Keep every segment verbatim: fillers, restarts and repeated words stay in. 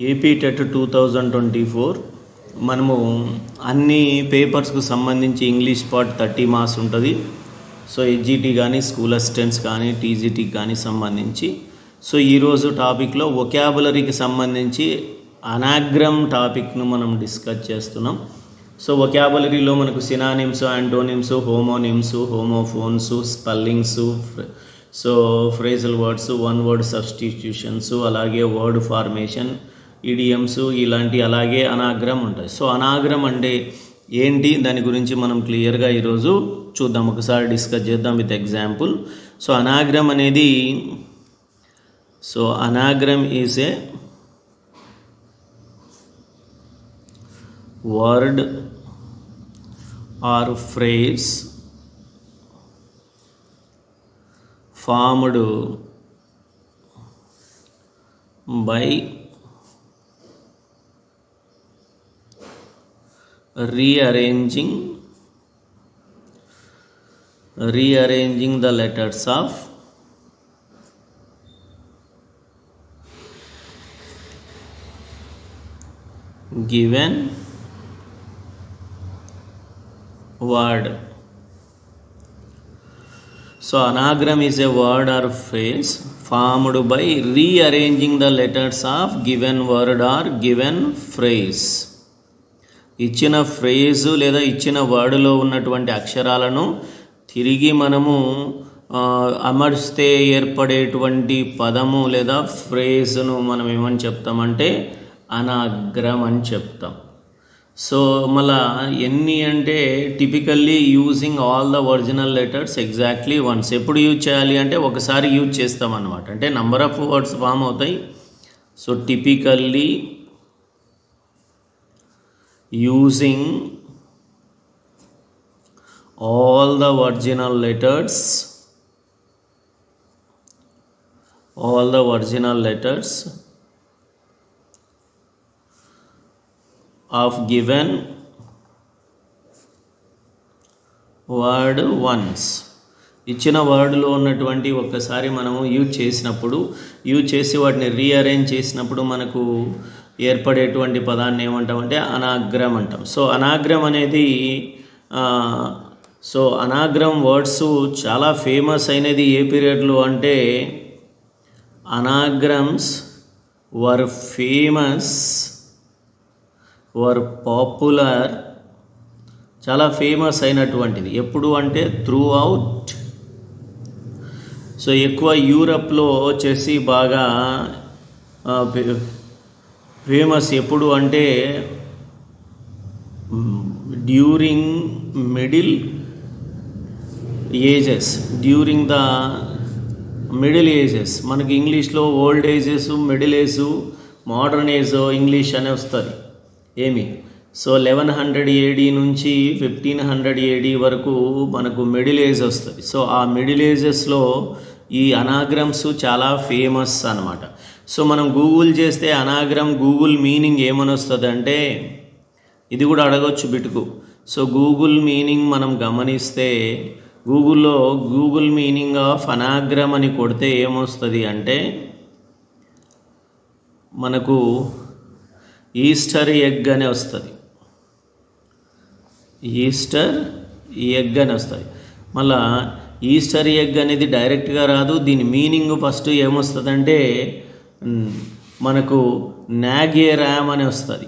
AP TET two thousand twenty four మనము అన్ని పేపర్స్కు సంబంధించి ఇంగ్లీష్ పార్ట్ థర్టీ మార్క్స్ ఉంటుంది. సో హెచ్జిటి కానీ స్కూల్ అసిస్టెంట్స్ కానీ టీజీటీ కానీ సంబంధించి. సో ఈరోజు టాపిక్లో వొకాబులరీకి సంబంధించి అనాగ్రమ్ టాపిక్ను మనం డిస్కస్ చేస్తున్నాం. సో వొకాబులరీలో మనకు synonyms, antonyms, homonyms, homophones, spellings, so phrasal words, one word substitutions, అలాగే వర్డ్ ఫార్మేషన్, ఇడియమ్స్ ఇలాంటి, అలాగే అనాగ్రమ్ ఉంటాయి. సో అనాగ్రమ్ అంటే ఏంటి, దాని గురించి మనం క్లియర్గా ఈరోజు చూద్దాం, ఒకసారి డిస్కస్ చేద్దాం విత్ ఎగ్జాంపుల్. సో అనాగ్రమ్ అనేది so anagram is a word or phrase formed by rearranging rearranging the letters of given word. So anagram is a word or phrase formed by rearranging the letters of given word or given phrase. ఇచ్చిన phrase లేదా ఇచ్చిన వర్డ్లో ఉన్నటువంటి అక్షరాలను తిరిగి మనము అమర్స్తే ఏర్పడేటువంటి పదము లేదా ఫ్రేజ్ను మనం ఏమని చెప్తామంటే అనాగ్రమ్ అని చెప్తాం. సో మళ్ళా ఎన్ని అంటే typically using all the original letters exactly once. ఎప్పుడు యూజ్ చేయాలి అంటే ఒకసారి యూజ్ చేస్తాం అన్నమాట, అంటే నంబర్ ఆఫ్ వర్డ్స్ ఫామ్ అవుతాయి. So typically using all the original letters all the original letters of given word once. ఇచ్చిన వర్డ్లో ఉన్నటువంటి ఒక్కసారి మనము యూజ్ చేసినప్పుడు యూజ్ చేసి వాటిని రీఅరేంజ్ చేసినప్పుడు మనకు ఏర్పడేటువంటి పదాన్ని ఏమంటామంటే అనాగ్రమ్ అంటాం. సో అనాగ్రమ్ అనేది సో అనాగ్రమ్ వర్డ్స్ చాలా ఫేమస్ అయినది ఏ పీరియడ్లో అంటే anagrams very famous very popular, చాలా ఫేమస్ అయినటువంటిది ఎప్పుడు అంటే త్రూ అవుట్. సో ఎక్కువ యూరప్లో వచ్చేసి బాగా ఫేమస్ ఎప్పుడు అంటే during middle ages during the middle ages. మనకి ఇంగ్లీష్లో old ages, middle age, modern age English అనే వస్తుంది ఏమి. సో లెవెన్ హండ్రెడ్ ఏడీ నుంచి ఫిఫ్టీన్ హండ్రెడ్ ఏడీ వరకు మనకు మిడిల్ ఏజ్ వస్తుంది. సో ఆ మిడిల్ ఏజెస్లో ఈ అనాగ్రమ్స్ చాలా ఫేమస్ అనమాట. సో మనం గూగుల్ చేస్తే అనాగ్రమ్ గూగుల్ మీనింగ్ ఏమని వస్తుంది అంటే, ఇది కూడా అడగొచ్చు బిటుకు. సో గూగుల్ మీనింగ్ మనం గమనిస్తే గూగుల్లో గూగుల్ మీనింగ్ ఆఫ్ అనాగ్రమ్ అని కొడితే ఏమొస్తుంది అంటే మనకు ఈస్టర్ ఎగ్ అని వస్తుంది. ఈస్టర్ ఎగ్ అని వస్తుంది. మళ్ళా ఈస్టర్ ఎగ్ అనేది డైరెక్ట్గా రాదు, దీని మీనింగ్ ఫస్ట్ ఏమొస్తుందంటే మనకు నాగేరామ్ అని వస్తుంది.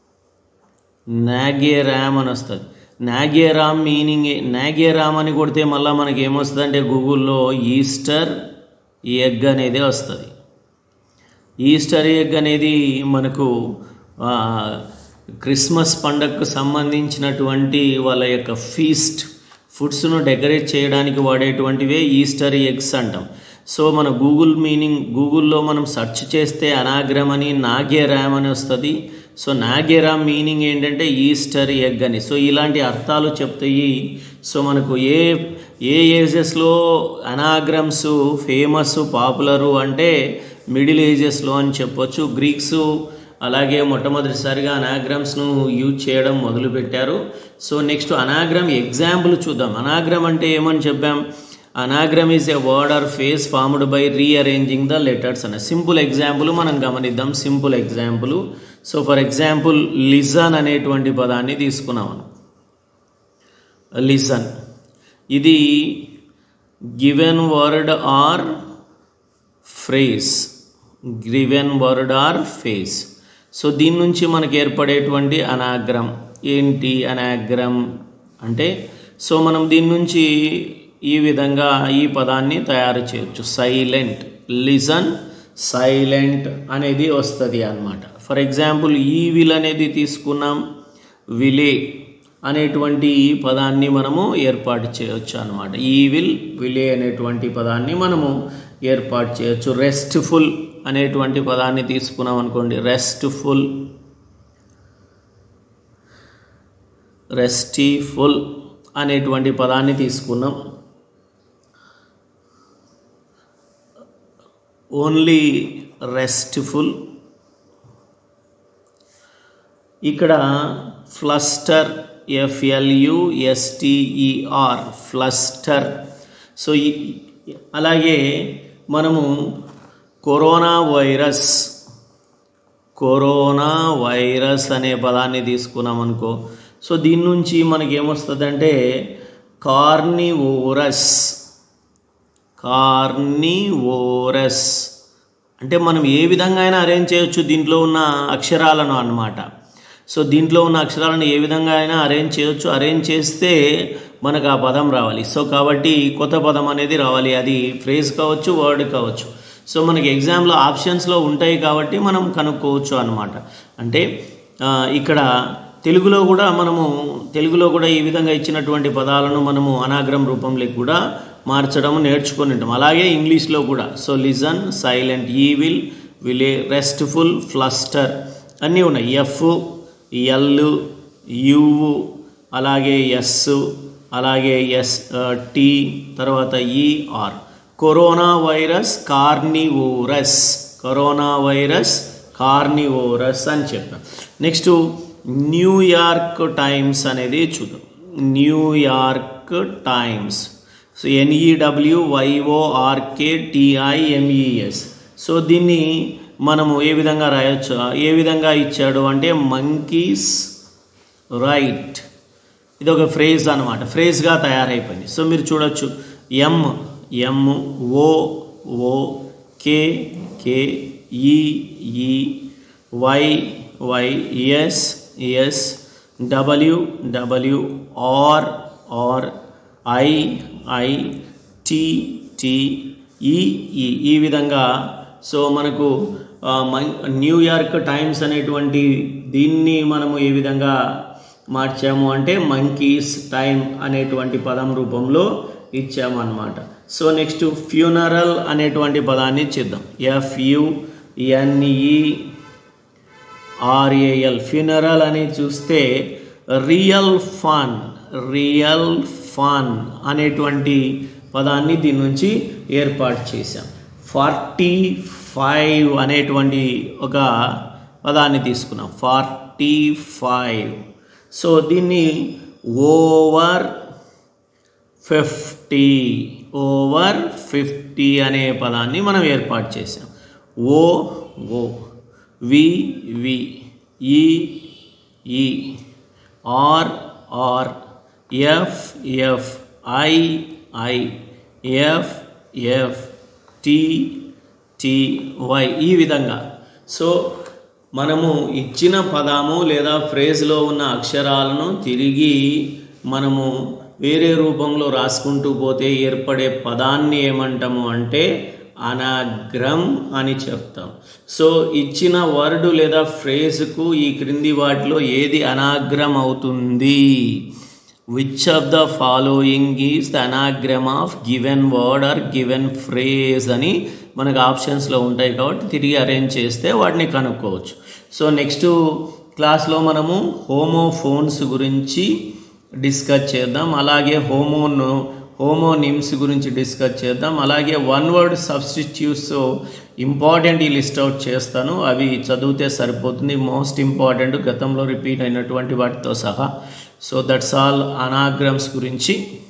నాగేరామ్ అని వస్తుంది. నాగేరామ్ మీనింగ్ నాగేరామ్ అని కొడితే మళ్ళీ మనకి ఏమొస్తుంది అంటే గూగుల్లో ఈస్టర్ ఎగ్ అనేది వస్తుంది. ఈస్టర్ ఎగ్ అనేది మనకు క్రిస్మస్ పండగకు సంబంధించినటువంటి వాళ్ళ యొక్క ఫీస్ట్ ఫుడ్స్ను డెకరేట్ చేయడానికి వాడేటువంటివే ఈస్టర్ ఎగ్స్ అంటాం. సో మన గూగుల్ మీనింగ్ గూగుల్లో మనం సెర్చ్ చేస్తే అనాగ్రమ్ అని నాగేరామ్ అని వస్తుంది. సో నాగేరామ్ మీనింగ్ ఏంటంటే ఈస్టర్ ఎగ్ అని. సో ఇలాంటి అర్థాలు చెప్తాయి. సో మనకు ఏ ఏ ఏజెస్లో అనాగ్రమ్స్ ఫేమస్ పాపులరు అంటే మిడిల్ ఏజెస్లో అని చెప్పొచ్చు. గ్రీక్స్ అలాగే మొట్టమొదటిసారిగా అనాగ్రమ్స్ను యూజ్ చేయడం మొదలుపెట్టారు. సో నెక్స్ట్ అనాగ్రమ్ ఎగ్జాంపుల్ చూద్దాం. అనాగ్రమ్ అంటే ఏమని చెప్పాం, anagram is a word or face formed by rearranging the letters అనే సింపుల్ ఎగ్జాంపుల్ మనం గమనిద్దాం. Simple example. So for example listen అనేటువంటి పదాన్ని తీసుకున్నాం. లిజన్ ఇది given word or phrase, given word or face. So దీని నుంచి మనకు ఏర్పడేటువంటి అనాగ్రమ్ ఏంటి? అనాగ్రమ్ అంటే సో మనం దీని నుంచి ఈ విధంగా ఈ పదాన్ని తయారు చేయొచ్చు. సైలెంట్, లిజన్ సైలెంట్ అనేది వస్తుంది అన్నమాట. ఫర్ ఎగ్జాంపుల్ ఈవిల్ అనేది తీసుకున్నాం. విలే అనేటువంటి ఈ పదాన్ని మనము ఏర్పాటు చేయొచ్చు అన్నమాట. ఈవిల్, విలే అనేటువంటి పదాన్ని మనము ఏర్పాటు చేయొచ్చు. రెస్ట్ఫుల్ అనేటువంటి పదాన్ని తీసుకున్నాం అనుకోండి. రెస్ట్ఫుల్, రెస్టిఫుల్ అనేటువంటి పదాన్ని తీసుకున్నాం. Only RESTful. ఇక్కడ ఫ్లస్టర్, ఎఫ్ఎల్యుఎస్టిఈఆర్ ఫ్లస్టర్. సో అలాగే మనము కరోనా వైరస్, కరోనా వైరస్ అనే పదాన్ని తీసుకున్నాం అనుకో. సో దీని నుంచి మనకి ఏమొస్తుందంటే కార్నివోరస్, కార్నివోరస్ అంటే మనం ఏ విధంగా అయినా అరేంజ్ చేయొచ్చు దీంట్లో ఉన్న అక్షరాలను అన్నమాట. సో దీంట్లో ఉన్న అక్షరాలను ఏ విధంగా అయినా అరేంజ్ చేయొచ్చు. అరేంజ్ చేస్తే మనకు ఆ పదం రావాలి. సో కాబట్టి కొత్త పదం అనేది రావాలి. అది ఫ్రేజ్ కావచ్చు, వర్డ్ కావచ్చు. సో మనకి ఎగ్జామ్లో ఆప్షన్స్లో ఉంటాయి కాబట్టి మనం కనుక్కోవచ్చు అన్నమాట. అంటే ఇక్కడ తెలుగులో కూడా మనము తెలుగులో కూడా ఈ విధంగా ఇచ్చినటువంటి పదాలను మనము అనాగ్రమ్ రూపంలోకి కూడా మార్చడం నేర్చుకొని ఉంటాం. అలాగే ఇంగ్లీష్లో కూడా. So listen, silent, evil, Wiley, RESTful, ఫ్లస్టర్ అన్నీ ఉన్నాయి. ఎఫ్, ఎల్, యు, అలాగే ఎస్, అలాగే ఎస్, టీ, తర్వాత ER. Corona virus, carnivorous, corona virus carnivorous అని చెప్పాం. నెక్స్ట్ న్యూయార్క్ టైమ్స్ అనేది చూద్దాం. New York times. సో ఎన్ఈడబ్ల్యూవైఓఆర్కే టిఐఎంఈఎస్. సో దీన్ని మనము ఏ విధంగా రాయొచ్చు? ఏ విధంగా ఇచ్చాడు అంటే మంకీస్ రైట్. ఇది ఒక ఫ్రేజ్ అనమాట. ఫ్రేజ్గా తయారైపోయింది. సో మీరు చూడొచ్చు. ఎం, ఎం, ఓ, ఓ, కే, K, E, E, Y, Y, S, S, W, W, R, R, I, I, T, T, E, E ఈ విధంగా. సో మనకు న్యూయార్క్ టైమ్స్ అనేటువంటి దీన్ని మనము ఏ విధంగా మార్చాము అంటే మంకీస్ టైమ్ అనేటువంటి పదం రూపంలో ఇచ్చాము అన్నమాట. సో నెక్స్ట్ ఫ్యూనరల్ అనేటువంటి పదాన్ని చేద్దాం. ఎఫ్యుఎన్ఈఆర్ఏఎల్ ఫ్యూనరల్ అని చూస్తే రియల్ ఫన్, రియల్ ఫన్ అనేటువంటి పదాన్ని దీని నుంచి ఏర్పాటు చేశాం. ఫార్టీ ఫైవ్ అనేటువంటి ఒక పదాన్ని తీసుకున్నాం. Forty five. సో దీన్ని ఓవర్ ఫిఫ్టీ, ఓవర్ ఫిఫ్టీ అనే పదాన్ని మనం ఏర్పాటు చేసాం. ఓ, ఓ, వి, V, E, E, R, R, F, F, I, I, F, F, T, T, Y ఈ విధంగా. సో మనము ఇచ్చిన పదము లేదా ఫ్రేజ్లో ఉన్న అక్షరాలను తిరిగి మనము వేరే రూపంలో రాసుకుంటూ పోతే ఏర్పడే పదాన్ని ఏమంటాము అంటే అనాగ్రమ్ అని చెప్తాం. సో ఇచ్చిన వర్డ్ లేదా ఫ్రేజ్కు ఈ క్రింది వాటిలో ఏది అనాగ్రమ్ అవుతుంది? Which of the following is the anagram of given word or given phrase అని మనకు ఆప్షన్స్లో ఉంటాయి కాబట్టి తిరిగి అరేంజ్ చేస్తే వాటిని కనుక్కోవచ్చు. సో నెక్స్ట్ క్లాస్లో మనము హోమోఫోన్స్ గురించి డిస్కస్ చేద్దాం. అలాగే హోమోను హోమోనిమ్స్ గురించి డిస్కస్ చేద్దాం. అలాగే వన్ వర్డ్ సబ్స్టిట్యూట్స్ ఇంపార్టెంట్ ఈ లిస్ట్ అవుట్ చేస్తాను. అవి చదివితే సరిపోతుంది. మోస్ట్ ఇంపార్టెంట్ గతంలో రిపీట్ అయినటువంటి వాటితో సహా. సో దట్స్ ఆల్ అనాగ్రమ్స్ గురించి.